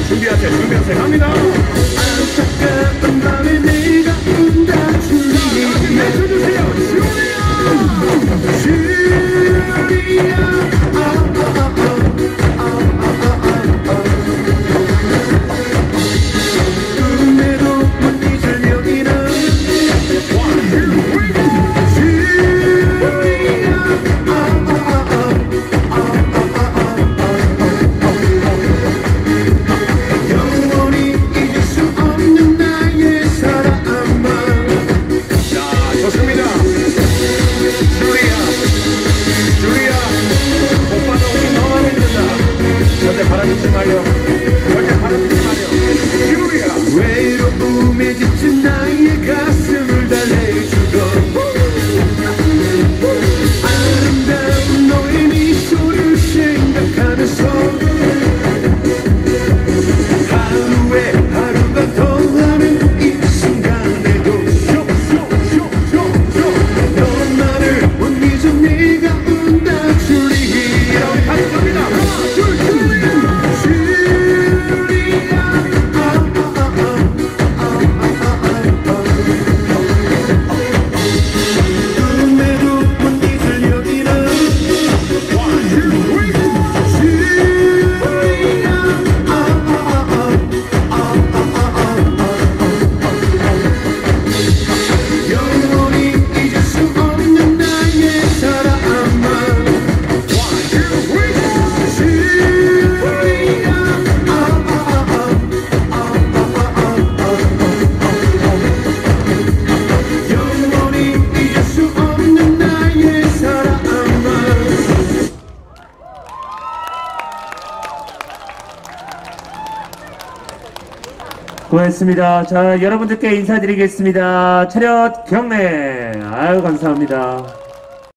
준비하세요. 준비하세요. 갑니다. 안타까운 밤에 내가 운다 줄리. 외쳐주세요. 줄리야. 줄리야. 외로움에 지친 나의 가슴을 달래주고 아름다운 너의 미소를 생각하면서 하루에 하루가 더하는 이 순간에도 너만을 못 잊어 내가 운다 줄리야. 우리 같이 갑니다. 하나 둘 고맙습니다. 자, 여러분들께 인사드리겠습니다. 차렷 경례. 아유, 감사합니다.